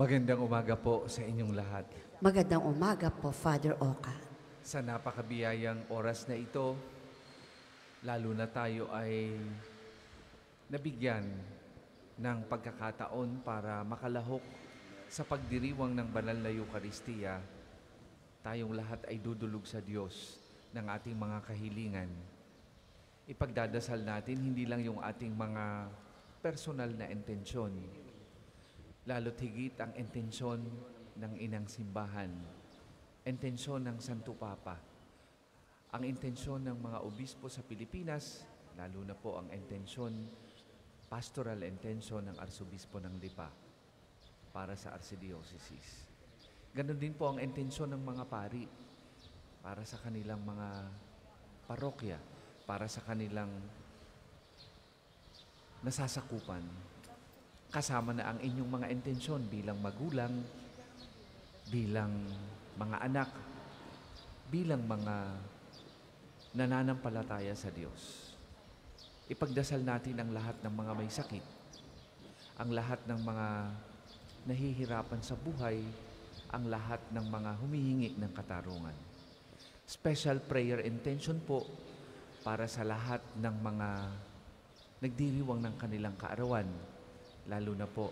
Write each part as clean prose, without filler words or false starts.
Magandang umaga po sa inyong lahat. Magandang umaga po, Father Oka. Sa napakabiyayang oras na ito, lalo na tayo ay nabigyan ng pagkakataon para makalahok sa pagdiriwang ng banal na Eucharistia. Tayong lahat ay dudulog sa Diyos ng ating mga kahilingan. Ipagdadasal natin hindi lang yung ating mga personal na intensyon, lalo't higit ang intensyon ng Inang Simbahan, intensyon ng Santo Papa, ang intensyon ng mga obispo sa Pilipinas, lalo na po ang intensyon, pastoral intensyon ng Arsobispo ng Lipa para sa Archdiocese. Ganon din po ang intensyon ng mga pari para sa kanilang mga parokya, para sa kanilang nasasakupan. Kasama na ang inyong mga intensyon bilang magulang, bilang mga anak, bilang mga nananampalataya sa Diyos. Ipagdasal natin ang lahat ng mga may sakit, ang lahat ng mga nahihirapan sa buhay, ang lahat ng mga humihingi ng katarungan. Special prayer intention po para sa lahat ng mga nagdiriwang ng kanilang kaarawan, lalo na po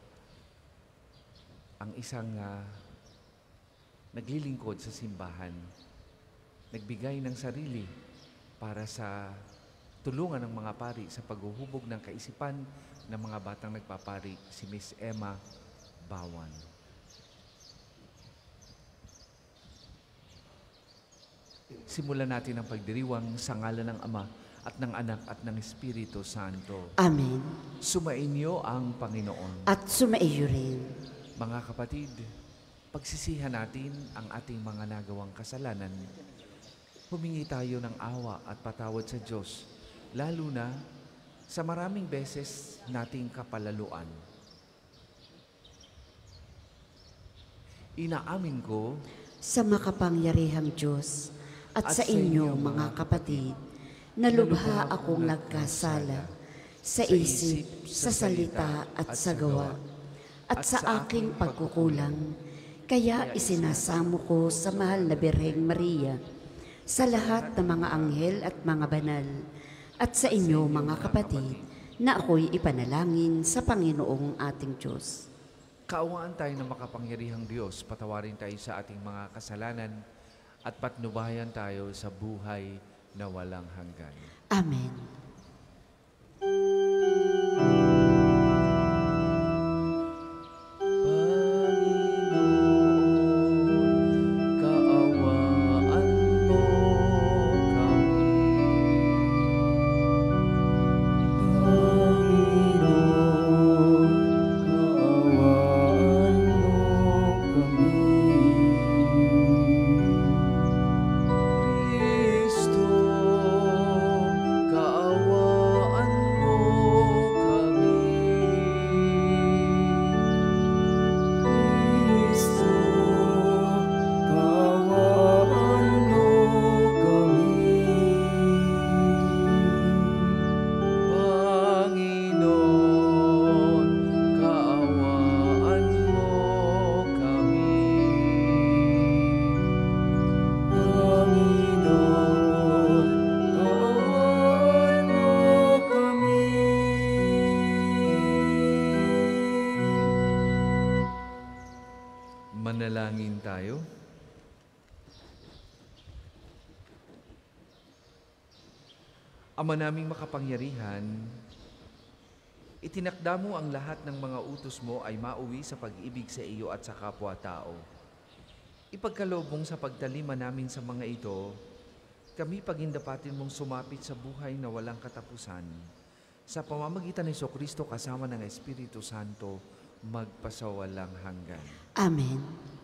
ang isang naglilingkod sa simbahan, nagbigay ng sarili para sa tulungan ng mga pari sa paghuhubog ng kaisipan ng mga batang nagpapari, si Miss Emma Bawan. Simulan natin ang pagdiriwang sa ngalan ng Ama at ng Anak at ng Espiritu Santo. Amen. Sumainyo ang Panginoon. At sumaiyo rin. Mga kapatid, pagsisihan natin ang ating mga nagawang kasalanan. Humingi tayo ng awa at patawad sa Diyos, lalo na sa maraming beses nating kapalaluan. Inaamin ko Sa makapangyarihang Diyos at sa inyo, mga kapatid, nalubha akong nagkasala sa isip, sa salita at sa gawa, at sa aking pagkukulang. Kaya isinasamo ko sa mahal na Birheng Maria, sa lahat ng mga anghel at mga banal, at sa inyo, mga kapatid, na ako'y ipanalangin sa Panginoong ating Diyos. kaawaan tayo ng makapangyarihang Diyos, patawarin tayo sa ating mga kasalanan at patnubayan tayo sa buhay na walang hanggan. Amen. Manalangin tayo. Ama naming makapangyarihan, itinakda mo ang lahat ng mga utos mo ay mauwi sa pag-ibig sa iyo at sa kapwa-tao. Ipagkaloob mong sa pagtalima namin sa mga ito, kami pagindapatin mong sumapit sa buhay na walang katapusan. Sa pamamagitan ni Jesucristo kasama ng Espiritu Santo, magpasawalang hanggan. Amen.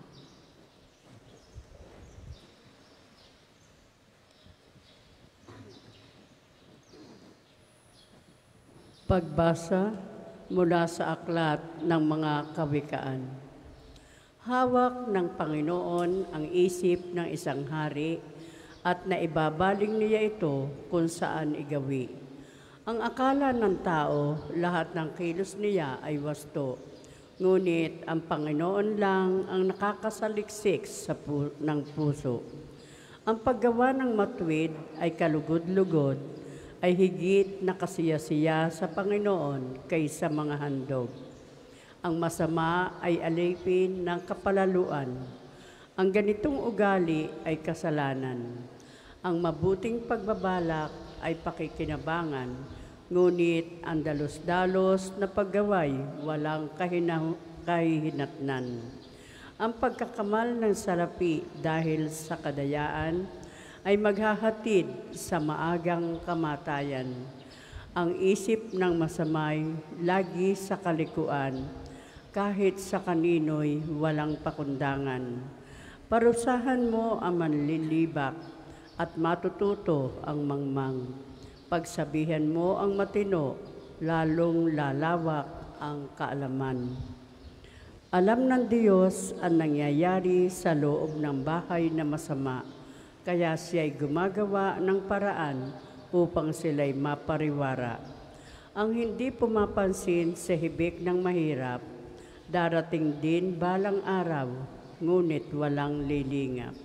Pagbasa mula sa aklat ng mga kawikaan. Hawak ng Panginoon ang isip ng isang hari at naibabaling niya ito kung saan igawi. Ang akala ng tao, lahat ng kilos niya ay wasto. Ngunit ang Panginoon lang ang nakakasaliksik ng puso. Ang paggawa ng matuwid ay kalugod-lugod, ay higit na kasiyasiya sa Panginoon kaysa mga handog. Ang masama ay alipin ng kapalaluan. Ang ganitong ugali ay kasalanan. Ang mabuting pagbabalak ay pakikinabangan, ngunit ang dalos-dalos na paggaway walang kahihinatnan. Ang pagkakamal ng salapi dahil sa kadayaan ay maghahatid sa maagang kamatayan. Ang isip ng masamay lagi sa kalikuan, kahit sa kanino'y walang pakundangan. Parusahan mo ang manlilibak at matututo ang mangmang. Pagsabihan mo ang matino, lalong lalawak ang kaalaman. Alam ng Diyos ang nangyayari sa loob ng bahay na masama, kaya siya'y gumagawa ng paraan upang sila'y mapariwara. Ang hindi pumapansin sa hibik ng mahirap, darating din balang araw, ngunit walang lilingap.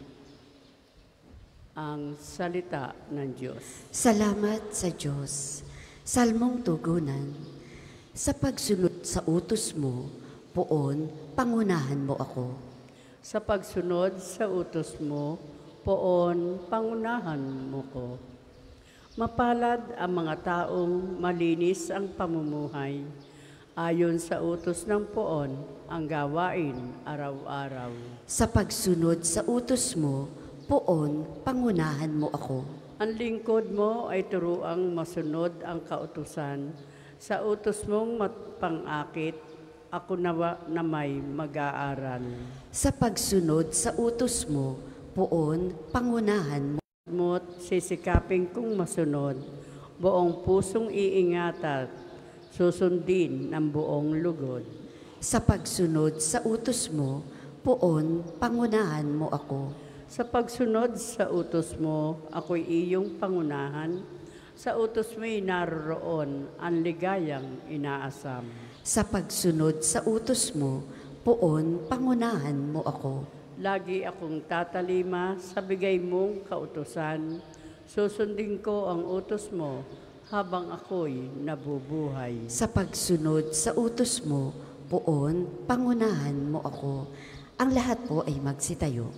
Ang salita ng Diyos. Salamat sa Diyos. Salmong tugunan. Sa pagsunod sa utos mo, poon, pangunahan mo ako. Sa pagsunod sa utos mo, poon, pangunahan mo ko. Mapalad ang mga taong malinis ang pamumuhay. Ayon sa utos ng poon, ang gawain araw-araw. Sa pagsunod sa utos mo, poon, pangunahan mo ako. Ang lingkod mo ay turuang masunod ang kautusan. Sa utos mong pang-akit, ako na may mag-aaral. Sa pagsunod sa utos mo, poon, pangunahan mo. Mo't sisikapin kong masunod, buong pusong iingat at susundin ng buong lugod. Sa pagsunod sa utos mo, poon, pangunahan mo ako. Sa pagsunod sa utos mo, ako'y iyong pangunahan. Sa utos mo'y naroon ang ligayang inaasam. Sa pagsunod sa utos mo, poon, pangunahan mo ako. Lagi akong tatalima sa bigay mong kautusan. Susundin ko ang utos mo habang ako'y nabubuhay. Sa pagsunod sa utos mo, poon, pangunahan mo ako. Ang lahat po ay magsitayo.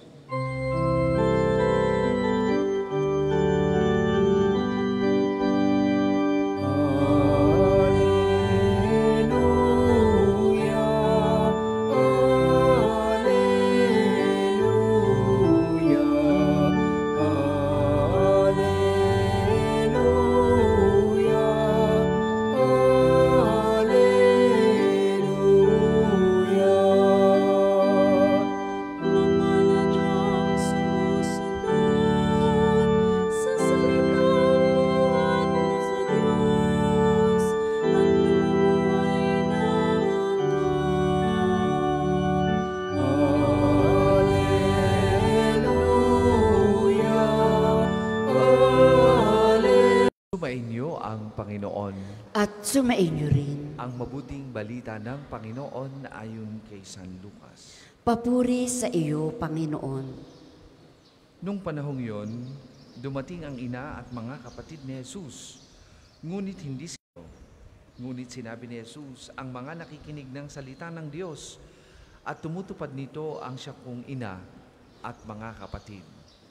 Sumainyo ang Panginoon. At sumainyo rin. Ang mabuting balita ng Panginoon ayon kay San Lucas. Papuri sa iyo, Panginoon. Nung panahong yon, dumating ang ina at mga kapatid ni Jesus. Ngunit hindi sila. Ngunit sinabi ni Jesus, ang mga nakikinig ng salita ng Diyos at tumutupad nito ang siya kong ina at mga kapatid.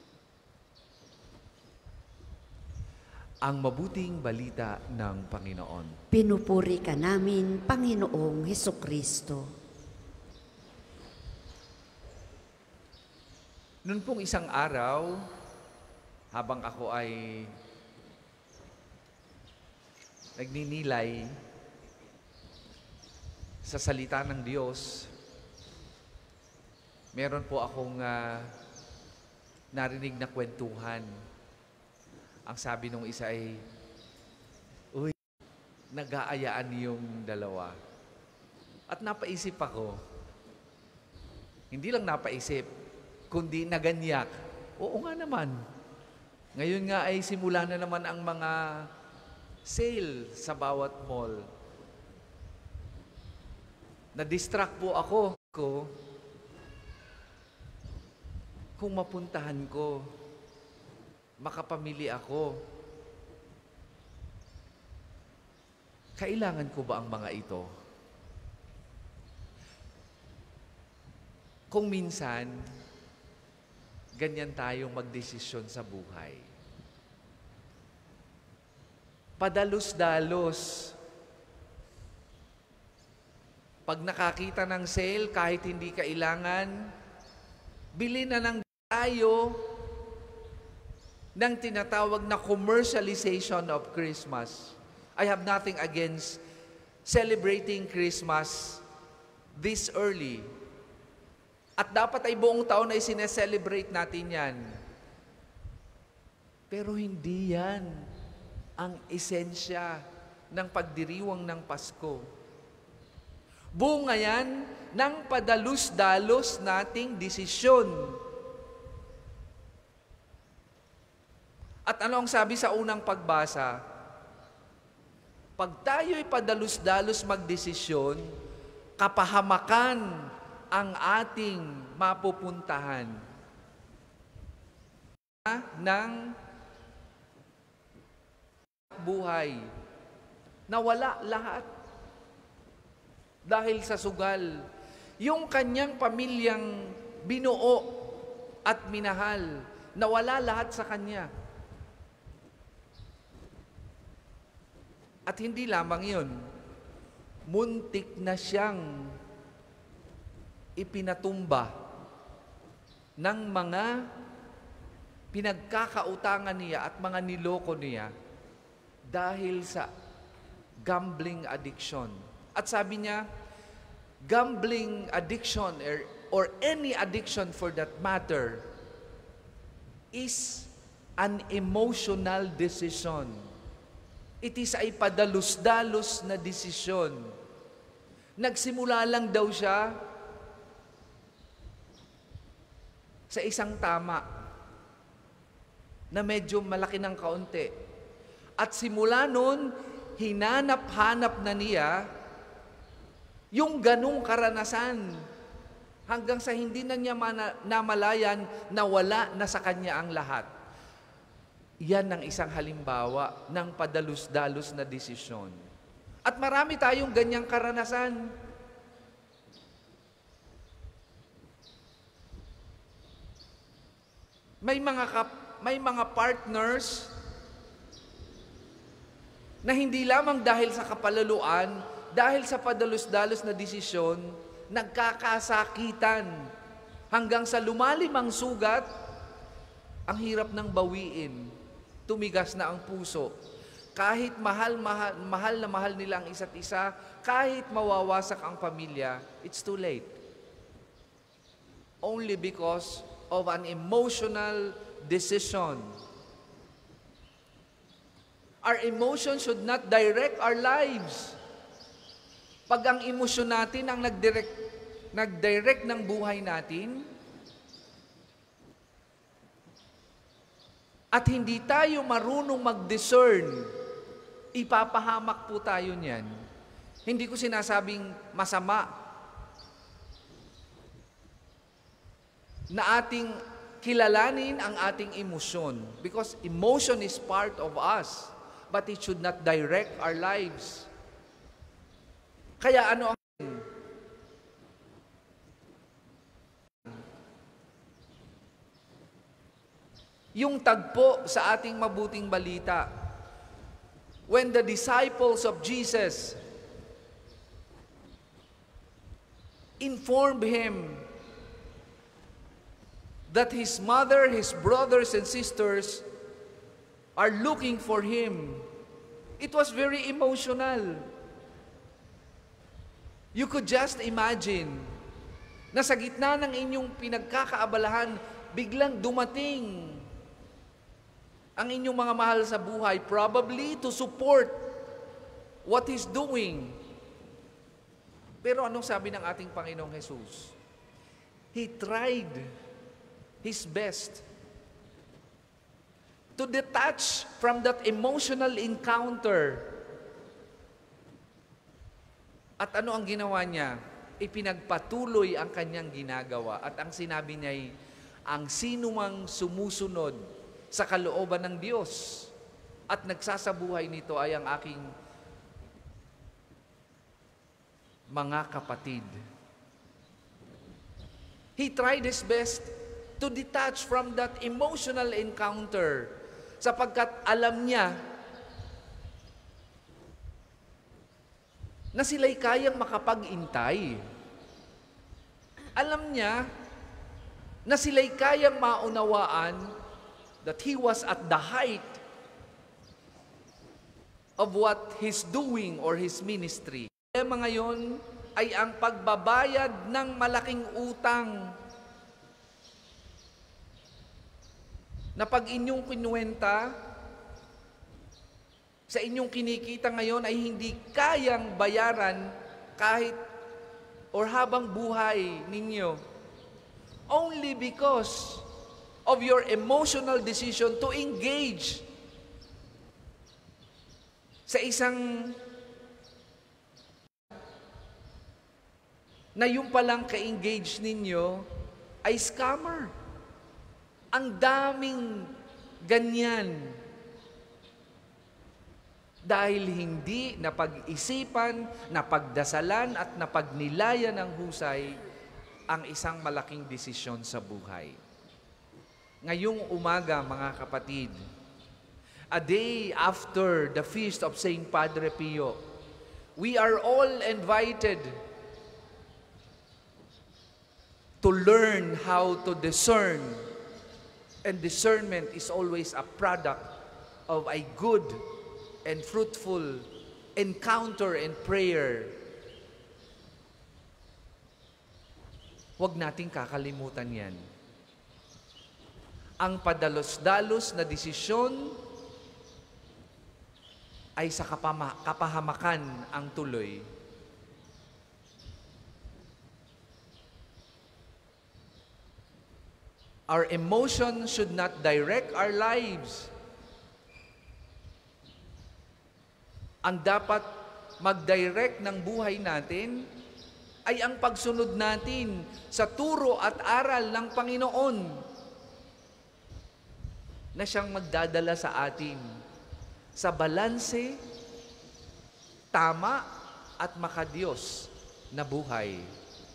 Ang mabuting balita ng Panginoon. Pinupuri ka namin, Panginoong Hesukristo. Noon pong isang araw, habang ako ay nagninilay sa salita ng Diyos, meron po akong narinig na kwentuhan. Ang sabi nung isa ay, uy, nag-aayaan yung dalawa. At napaisip ako, hindi lang napaisip, kundi naganyak. Oo nga naman. Ngayon nga ay simula na naman ang mga sale sa bawat mall. Na-distract po ako kung mapuntahan ko, makapamili ako. Kailangan ko ba ang mga ito? Kung minsan, ganyan tayong magdesisyon sa buhay. Padalos-dalos. Pag nakakita ng sale, kahit hindi kailangan, bili na ng tayo ng tinatawag na commercialization of Christmas. I have nothing against celebrating Christmas this early. At dapat ay buong taon ay sineselebrate natin yan. Pero hindi yan ang esensya ng pagdiriwang ng Pasko. Bunga yan ng padalus-dalos nating desisyon. At ano ang sabi sa unang pagbasa? Pag tayo'y padalus-dalos magdesisyon, kapahamakan ang ating mapupuntahan ng buhay. Nawala lahat dahil sa sugal. Yung kanyang pamilyang binuo at minahal, nawala lahat sa kanya. At hindi lamang yun, muntik na siyang ipinatumba ng mga pinagkakautangan niya at mga niloko niya dahil sa gambling addiction. At sabi niya, gambling addiction or any addiction for that matter is an emotional decision. It is ay padalus-dalos na desisyon. Nagsimula lang daw siya sa isang tama na medyo malaki ng kaunti. At simula nun, hinanap-hanap na niya yung ganung karanasan hanggang sa hindi na niya namalayan na wala na sa kanya ang lahat. Yan ang isang halimbawa ng padalus-dalos na desisyon. At marami tayong ganyang karanasan. May mga partners na hindi lamang dahil sa kapalaluan, dahil sa padalus-dalos na desisyon, nagkakasakitan hanggang sa lumalim ang sugat, ang hirap ng bawiin. Tumigas na ang puso. Kahit mahal na mahal nila ang isa't isa, kahit mawawasak ang pamilya, it's too late. Only because of an emotional decision. Our emotions should not direct our lives. Pag ang emosyon natin ang nag-direct ng buhay natin, at hindi tayo marunong mag-discern, ipapahamak po tayo niyan. Hindi ko sinasabing masama na ating kilalanin ang ating emosyon. Because emotion is part of us, but it should not direct our lives. Kaya ano ang yung tagpo sa ating mabuting balita. When the disciples of Jesus informed him that his mother, his brothers and sisters are looking for him, it was very emotional. You could just imagine na sa gitna ng inyong pinagkakaabalahan, biglang dumating ang inyong mga mahal sa buhay, probably to support what He's doing. Pero anong sabi ng ating Panginoong Jesus? He tried His best to detach from that emotional encounter. At ano ang ginawa niya? ipinagpatuloy ang kanyang ginagawa. At ang sinabi niya ay, ang sinumang sumusunod sa kalooban ng Diyos at nagsasabuhay nito ay ang aking mga kapatid. He tried his best to detach from that emotional encounter sapagkat alam niya na sila'y kayang makapag-intay. Alam niya na sila'y kayang maunawaan that he was at the height of what he's doing or his ministry. Kaya ngayon ay ang pagbabayad ng malaking utang na pag inyong kinuwenta, sa inyong kinikita ngayon ay hindi kayang bayaran kahit or habang buhay ninyo. Only because of your emotional decision to engage sa isang na yung palang ka-engage ninyo ay scammer. Ang daming ganyan. Dahil hindi napag-isipan, napagdasalan at napagnilayan ng husay ang isang malaking desisyon sa buhay. Ngayong umaga, mga kapatid, a day after the feast of Saint Padre Pio, we are all invited to learn how to discern. And discernment is always a product of a good and fruitful encounter and prayer. Huwag nating kakalimutan yan. Ang padalos-dalos na desisyon ay sa kapahamakan ang tuloy. Our emotion should not direct our lives. Ang dapat mag-direct ng buhay natin ay ang pagsunod natin sa turo at aral ng Panginoon na siyang magdadala sa atin sa balanse, tama at makadiyos na buhay.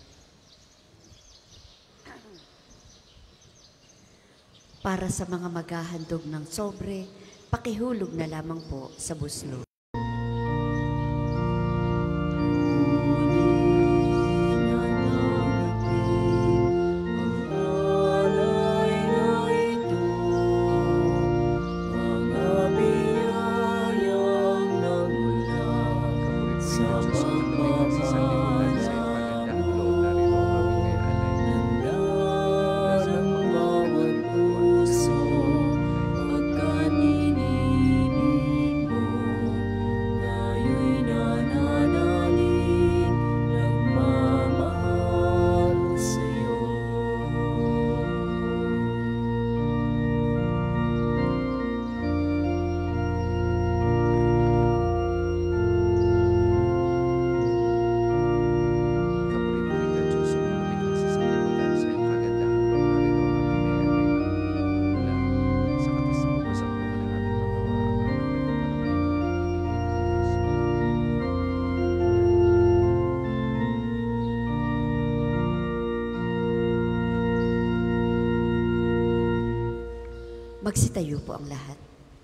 Para sa mga maghahandog ng sobre, pakihulog na lamang po sa buslo. Magsitayo po ang lahat.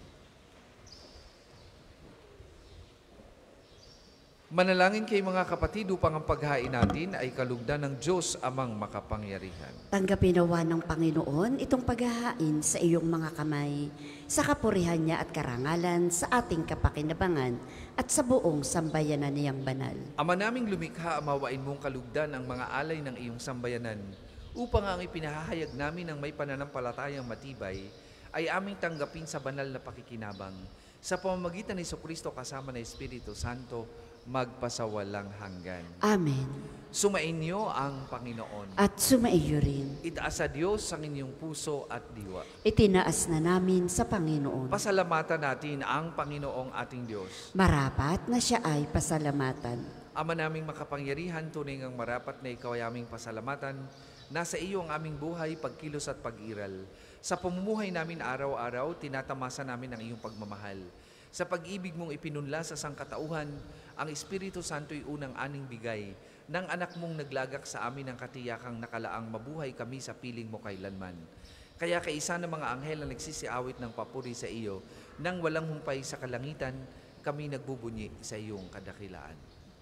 Manalangin kay mga kapatid upang ang paghain natin ay kalugdan ng Diyos amang makapangyarihan. Tanggapin nawa ng Panginoon itong paghahain sa iyong mga kamay, sa kapurihan niya at karangalan sa ating kapakinabangan at sa buong sambayanan niyang banal. Ama naming lumikha, amawain mong kalugdan ang mga alay ng iyong sambayanan upang ang ipinahahayag namin ng may pananampalatayang matibay ay aming tanggapin sa banal na pakikinabang sa pamamagitan ni Jesucristo kasama ng Espiritu Santo magpasawalang hanggan. Amen. Sumainyo ang Panginoon. At sumaiyo rin. Itaas sa Diyos ang inyong puso at diwa. Itinaas na namin sa Panginoon. Pasalamatan natin ang Panginoong ating Diyos. Marapat na siya ay pasalamatan. Ama naming makapangyarihan, tunay ngang marapat na ikaw ay aming pasalamatan. Nasa iyo ang aming buhay, pagkilos at pag-iral. Sa pamumuhay namin araw-araw, tinatamasa namin ang iyong pagmamahal. Sa pag-ibig mong ipinunla sa sangkatauhan, ang Espiritu Santo'y unang aning bigay ng anak mong naglagak sa amin ang katiyakang nakalaang mabuhay kami sa piling mo kailanman. Kaya kaisa ng mga anghel na nagsisiawit ng papuri sa iyo, nang walang humpay sa kalangitan, kami nagbubunyi sa iyong kadakilaan.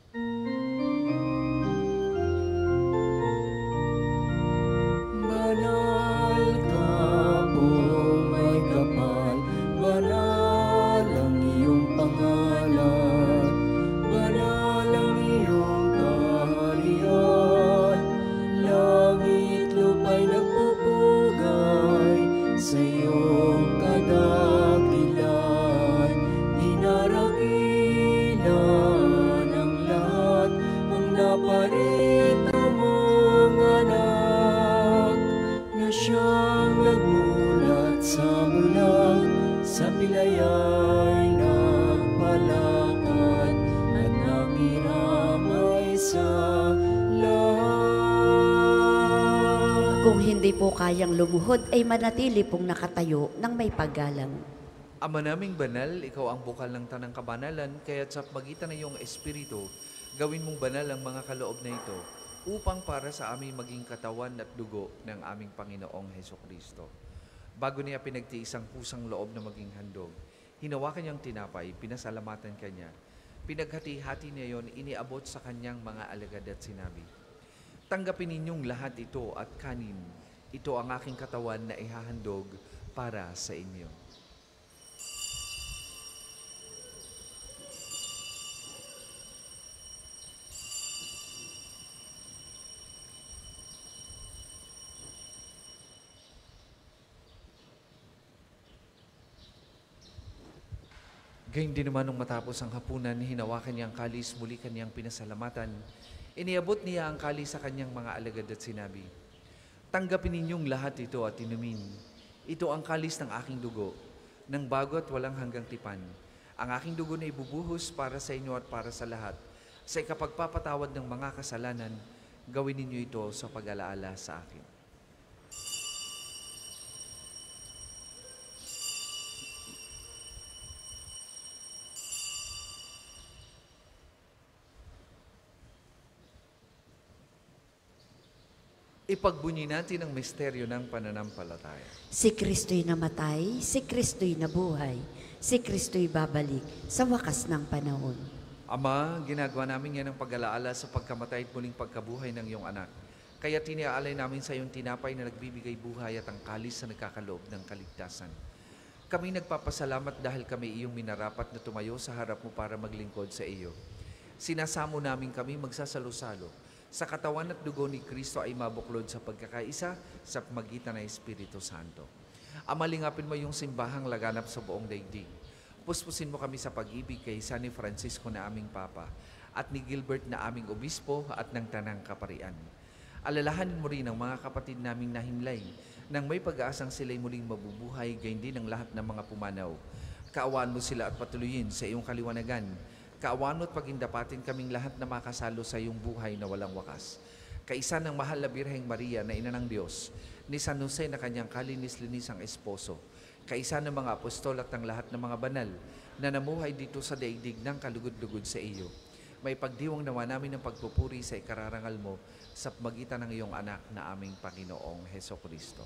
Banal ka po may kapal, banal ang iyong pangalan, banal ang iyong kaharian, langit lupa'y nagpupugay sa iyong kadakilan, dinarakilan ang lahat ang naparito mong anak, na siyang nagmulat sa mulang sa pilayay nagpalakad at nakiramay sa lahat. Kung hindi po kayang lumuhod, ay manatili pong nakatayo ng may paggalang. Ama naming banal, ikaw ang bukal ng tanang kabanalan, kaya't sa magitan ng iyong Espiritu, gawin mong banal ang mga kaloob na ito, upang para sa aming maging katawan at dugo ng aming Panginoong Hesukristo. Bago niya pinagtiis ang pusang loob na maging handog, hinawakan niyang tinapay, pinasalamatan kanya, pinaghati-hati niya yon, iniabot sa kanyang mga alagad at sinabi, "Tanggapin ninyong lahat ito at kanin, ito ang aking katawan na ihahandog para sa inyo." Gayun din naman nung matapos ang hapunan, hinawakan niya ang kalis, muli kanyang pinasalamatan. Iniabot niya ang kalis sa kanyang mga alagad at sinabi, "Tanggapin ninyong lahat ito at inumin. Ito ang kalis ng aking dugo, ng bago at walang hanggang tipan. Ang aking dugo na ibubuhos para sa inyo at para sa lahat. Sa ikapagpapatawad ng mga kasalanan, gawin ninyo ito sa pag-alaala sa akin." Ipagbunyi natin ang misteryo ng pananampalataya. Si Kristo'y namatay, si Kristo'y nabuhay, si Kristo'y babalik sa wakas ng panahon. Ama, ginagawa namin yan ang pag-alaala sa pagkamatay at muling pagkabuhay ng iyong anak. Kaya tiniaalay namin sa iyong tinapay na nagbibigay buhay at ang kalis na nagkakaloob ng kaligtasan. Kami nagpapasalamat dahil kami iyong minarapat na tumayo sa harap mo para maglingkod sa iyo. Sinasamo namin kami magsasalo-salo sa katawan at dugo ni Kristo ay mabuklod sa pagkakaisa sa magitan ng Espiritu Santo. Ama, lingapin mo yung simbahang laganap sa buong daigdig. Puspusin mo kami sa pag-ibig kay San Francisco na aming Papa at ni Gilbert na aming Obispo at ng Tanang Kaparian. Alalahanin mo rin ang mga kapatid naming nahimlay nang may pag-aasang sila'y muling mabubuhay, gayon din ang lahat ng mga pumanaw. Kaawaan mo sila at patuloyin sa iyong kaliwanagan. Kaawaan mo at pagindapatin kaming lahat na makasalo sa iyong buhay na walang wakas. Kaisa ng mahal na Birheng Maria na ina ng Diyos, ni San Jose na kanyang kalinis-linisang esposo, kaisa ng mga apostol at ng lahat ng mga banal na namuhay dito sa daigdig ng kalugod-lugod sa iyo. May pagdiwang nawa namin ng pagpupuri sa ikararangal mo sa magitan ng iyong anak na aming Panginoong Hesukristo.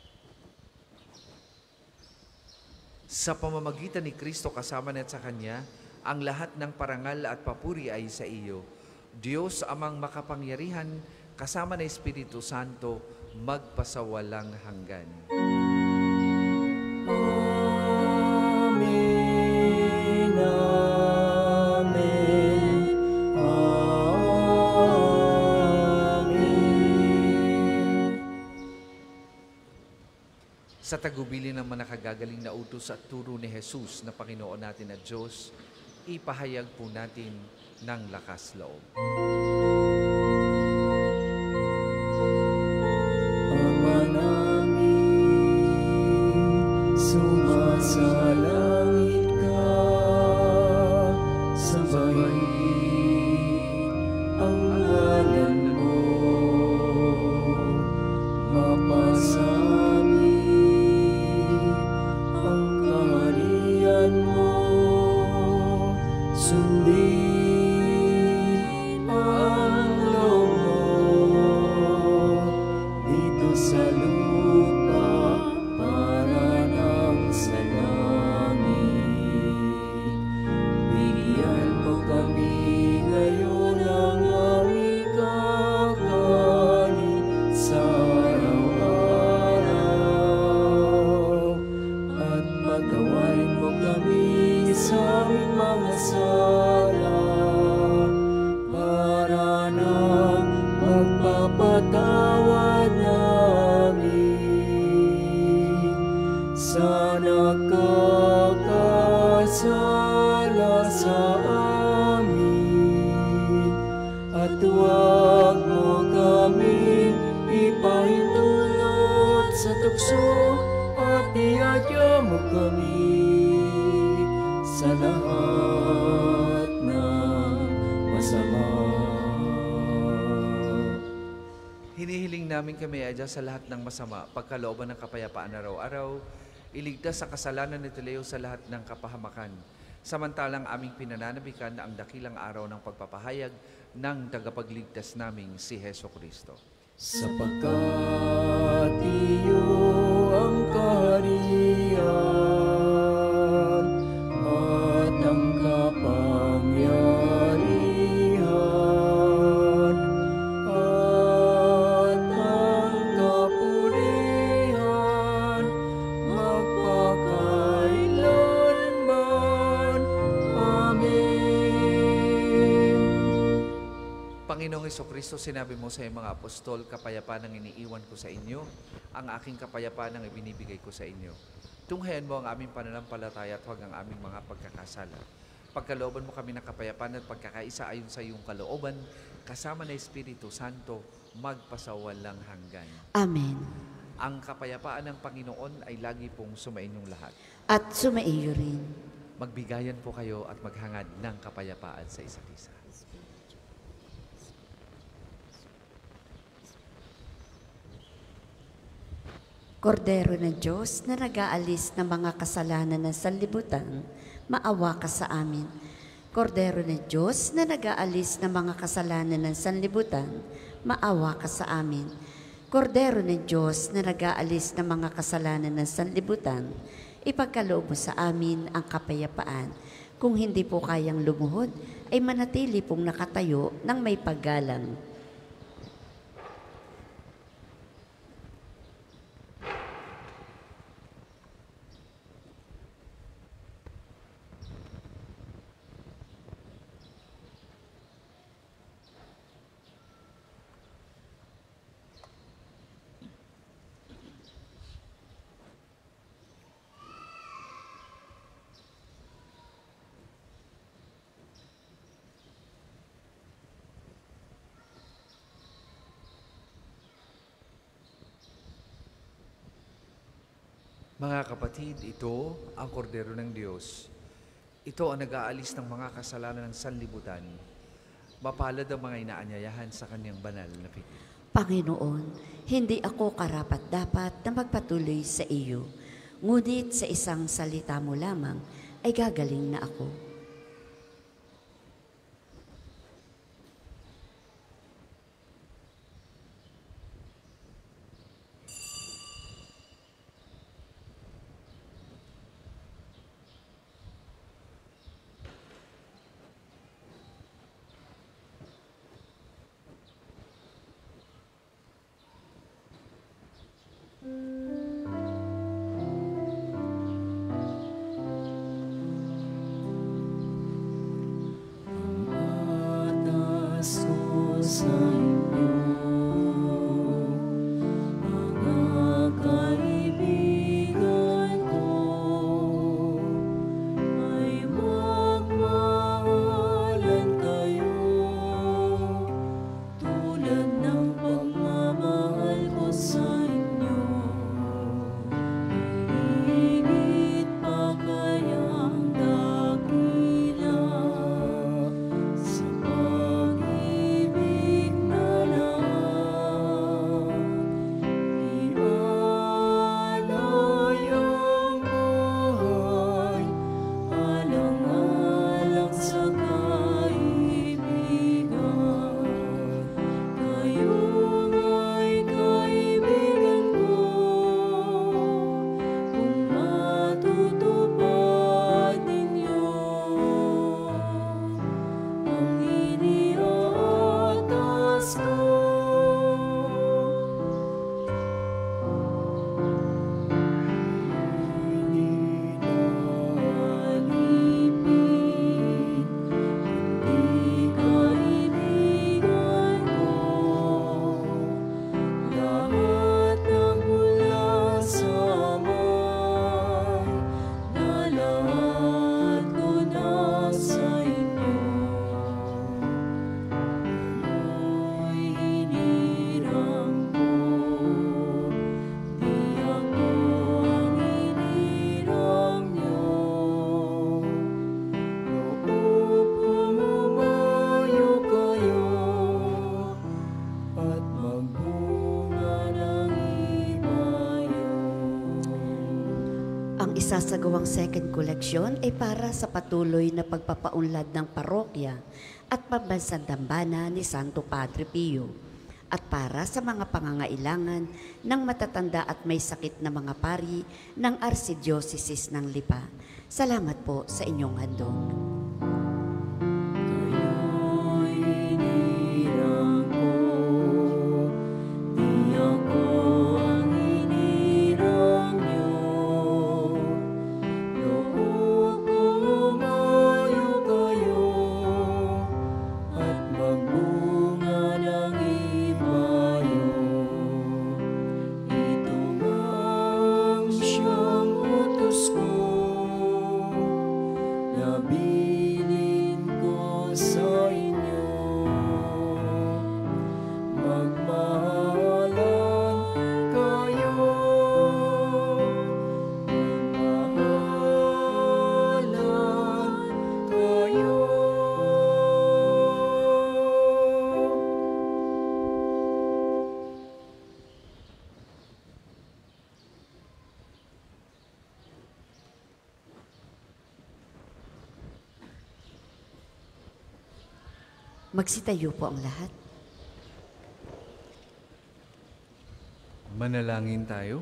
Sa pamamagitan ni Kristo kasama na sa Kanya, ang lahat ng parangal at papuri ay sa iyo. Diyos amang makapangyarihan, kasama ng Espiritu Santo, magpasawalang hanggan. Amen, amen, amen. Sa tagubilin ng manakagagaling na utos at turo ni Jesus na Panginoon natin at Diyos, ipahayag po natin ng lakas loob. Ama namin, sumasalangit ka, sambahin Sundin ang loob mo dito sa lupa para nang sa langit. Bigyan mo kami ngayon ng aming kakanin sa araw-araw, at patawarin mo kami sa aming mga sala para nang pagpapatawad namin sa nakakasala sa amin, at huwag mo kaming ipahintulot sa tukso, at iadya mo kami sa lahat ng masama. Hinihiling namin kami adya sa lahat ng masama, pagkalooban ng kapayapaan araw-araw, iligtas sa kasalanan ni Leo sa lahat ng kapahamakan, samantalang aming pinananabikan na ang dakilang araw ng pagpapahayag ng tagapagligtas naming si Heso Kristo. Sapagkat iyo ang kaharian at ang kapangyarihan at ang kapurihan magpakailanman. Amen. Panginoong Hesukristo, sinabi mo sa iyong mga apostol, kapayapaan ang iniiwan ko sa inyo, ang aking kapayapaan ang ibinibigay ko sa inyo. Tunghayan mo ang aming pananampalataya at huwag ang aming mga pagkakasala. Pagkalooban mo kami ng kapayapaan at pagkakaisa ayon sa iyong kalooban, kasama na Espiritu Santo, magpasawalang hanggan. Amen. Ang kapayapaan ng Panginoon ay lagi pong sumainyong lahat. At sumaiyo rin. Magbigayan po kayo at maghangad ng kapayapaan sa isa't isa. Kordero ng Diyos na nag-aalis ng mga kasalanan ng sanlibutan, maawa ka sa amin. Kordero ng Diyos na nag-aalis ng mga kasalanan ng sanlibutan, maawa ka sa amin. Kordero ng Diyos na nag-aalis ng mga kasalanan ng sanlibutan, ipagkaloob mo sa amin ang kapayapaan. Kung hindi po kayang lumuhod, ay manatili pong nakatayo ng may paggalang. Mga kapatid, ito ang kordero ng Diyos. Ito ang nag-aalis ng mga kasalanan ng sanlibutan. Mapalad ang mga inaanyayahan sa kanyang banal na piling. Panginoon, hindi ako karapat-dapat na magpatuloy sa iyo, ngunit sa isang salita mo lamang ay gagaling na ako. Atas ko sa inyo, mga kaibigan ko, ay magmahalan kayo, tulad ng pagmamahal ko sa inyo. Higit pa kayang dakila sa pag-ibig na lang isasagawang second collection ay para sa patuloy na pagpapaunlad ng parokya at pambansang dambana ni Santo Padre Pio at para sa mga pangangailangan ng matatanda at may sakit na mga pari ng Archdiocese ng Lipa. Salamat po sa inyong handog. Kayo'y hinirang ko, di ako ang hinirang niyo. Loob ko lumayo kayo, at magbunga ng ibayo. Ito ang siyang utos ko, nabilin ko sa inyo. Magmahalan kayo, magmahalan kayo. Magsitayo po ang lahat. Manalangin tayo.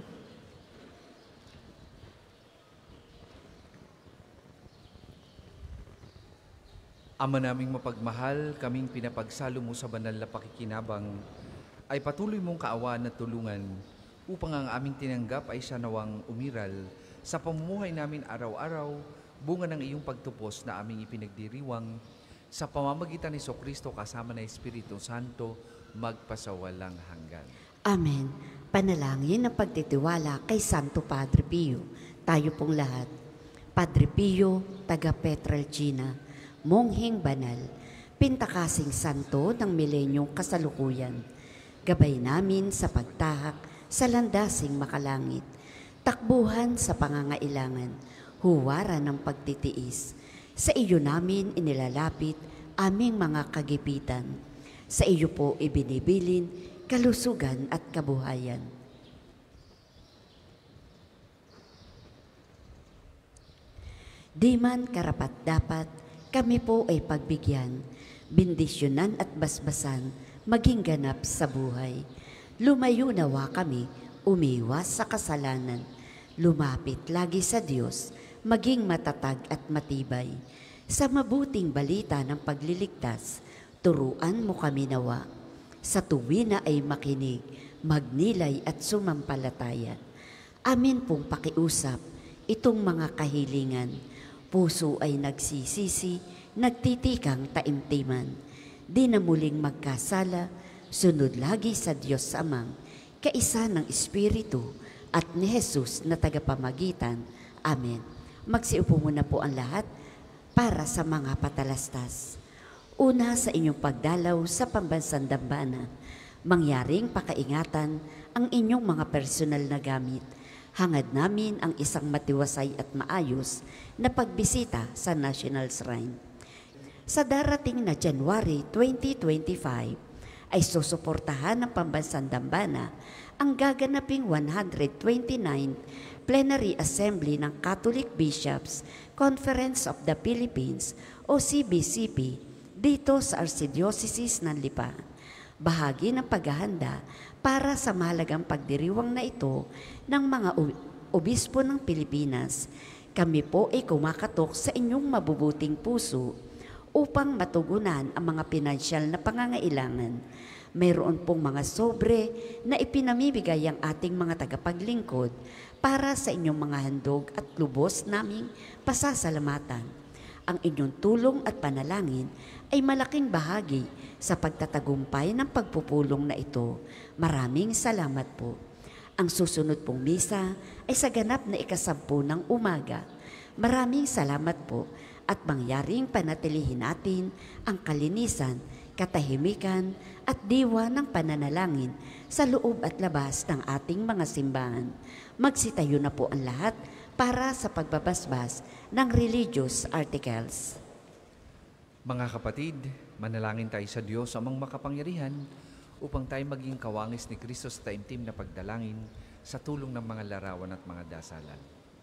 Ama naming mapagmahal, kaming pinapagsalo mo sa banal na pakikinabang, ay patuloy mong kaawaan at tulungan upang ang aming tinanggap ay siya nawang umiral sa pamumuhay namin araw-araw, bunga ng iyong pagtupos na aming ipinagdiriwang sa pamamagitan ni Jesucristo kasama ng Espiritu Santo, magpasawalang hanggan. Amen. Panalangin ng pagtitiwala kay Santo Padre Pio. Tayo pong lahat. Padre Pio, taga Petralcina, mongheng banal, pintakasing santo ng milenyong kasalukuyan. Gabay namin sa pagtahak sa landasing makalangit, takbuhan sa pangangailangan, huwaran ng pagtitiis. Sa iyo namin inilalapit aming mga kagipitan. Sa iyo po ibinibilin kalusugan at kabuhayan. Di man karapat-dapat, kami po ay pagbigyan, bendisyonan at basbasan, maging ganap sa buhay. Lumayo nawa kami, umiwas sa kasalanan, lumapit lagi sa Diyos, maging matatag at matibay. Sa mabuting balita ng pagliligtas, turuan mo kami nawa. Sa tuwina ay makinig, magnilay at sumampalataya. Amin pong pakiusap itong mga kahilingan. Puso ay nagsisisi, nagtitikang taimtiman. Di na muling magkasala, sunod lagi sa Diyos Amang, kaisa ng Espiritu at ni Jesus na tagapamagitan. Amen. Magsiupo muna po ang lahat para sa mga patalastas. Una sa inyong pagdalaw sa pambansang dambana, mangyaring pakaingatan ang inyong mga personal na gamit. Hangad namin ang isang matiwasay at maayos na pagbisita sa National Shrine. Sa darating na January 2025 ay susuportahan ng pambansang dambana ang gaganaping 129th Plenary Assembly ng Catholic Bishops Conference of the Philippines o CBCP dito sa Archdiocese ng Lipa. Bahagi ng paghahanda para sa mahalagang pagdiriwang na ito ng mga obispo ng Pilipinas. Kami po ay kumakatok sa inyong mabubuting puso upang matugunan ang mga pinansyal na pangangailangan. Mayroon pong mga sobre na ipinamimigay ang ating mga tagapaglingkod para sa inyong mga handog at lubos naming pasasalamatan. Ang inyong tulong at panalangin ay malaking bahagi sa pagtatagumpay ng pagpupulong na ito. Maraming salamat po. Ang susunod pong misa ay sa ganap na 10:00 ng umaga. Maraming salamat po at mangyaring panatilihin natin ang kalinisan, katahimikan at diwa ng pananalangin sa loob at labas ng ating mga simbahan. Magsitayo na po ang lahat para sa pagbabasbas ng religious articles. Mga kapatid, manalangin tayo sa Diyos amang makapangyarihan upang tayo maging kawangis ni Kristo sa taimtim na pagdalangin sa tulong ng mga larawan at mga dasalan.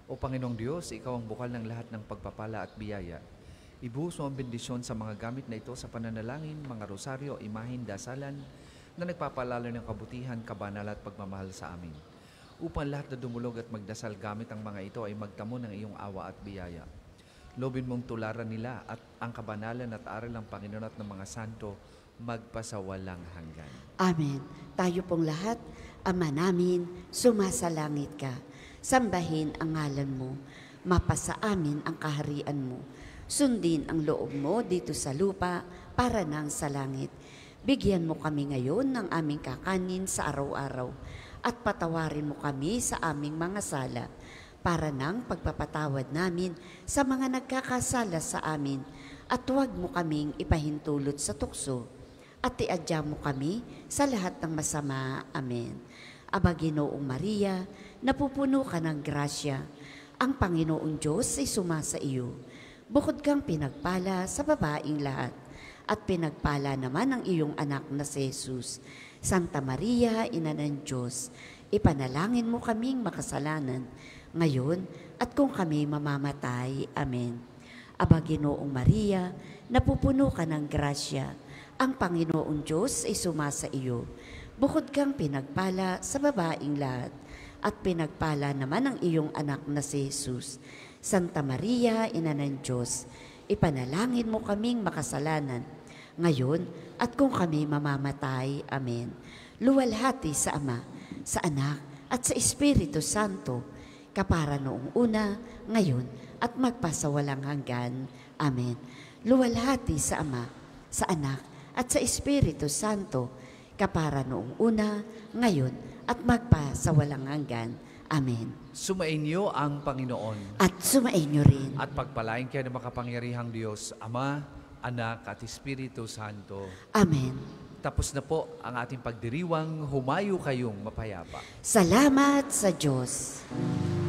O Panginoong Diyos, Ikaw ang bukal ng lahat ng pagpapala at biyaya. Ibuhos mo ang bendisyon sa mga gamit na ito sa pananalangin, mga rosaryo, imahin, dasalan, na nagpapalalo ng kabutihan, kabanalan at pagmamahal sa amin. Upang lahat na dumulog at magdasal gamit ang mga ito ay magtamo ng iyong awa at biyaya. Lobin mong tularan nila at ang kabanalan at aral ng Panginoon at ng mga santo magpasawalang hanggan. Amen. Tayo pong lahat, Ama namin, sumasalangit ka. Sambahin ang ngalan mo. Mapasa amin ang kaharian mo. Sundin ang loob mo dito sa lupa para nang sa langit. Bigyan mo kami ngayon ng aming kakanin sa araw-araw at patawarin mo kami sa aming mga sala para nang pagpapatawad namin sa mga nagkakasala sa amin at huwag mo kaming ipahintulot sa tukso at iadya mo kami sa lahat ng masama. Amen. Aba Ginoong Maria, napupuno ka ng grasya. Ang Panginoong Diyos ay sumasa iyo. Bukod kang pinagpala sa babaing lahat, at pinagpala naman ang iyong anak na si Jesus. Santa Maria, Ina ng Diyos, ipanalangin mo kaming makasalanan, ngayon at kung kami mamamatay. Amen. Aba Ginoong Maria, napupuno ka ng grasya. Ang Panginoong Diyos ay sumasa iyo. Bukod kang pinagpala sa babaing lahat, at pinagpala naman ang iyong anak na si Jesus. Santa Maria, Ina ng Diyos, ipanalangin mo kaming makasalanan, ngayon at kung kami mamamatay. Amen. Luwalhati sa Ama, sa Anak, at sa Espiritu Santo, kapara noong una, ngayon, at magpasawalang hanggan. Amen. Luwalhati sa Ama, sa Anak, at sa Espiritu Santo, kapara noong una, ngayon, at magpasawalang hanggan. Amen. Sumainyo ang Panginoon. At sumainyo rin. At pagpalain kayo ng makapangyarihang Diyos, Ama, Anak, at Espiritu Santo. Amen. Tapos na po ang ating pagdiriwang, humayo kayong mapayapa. Salamat sa Diyos.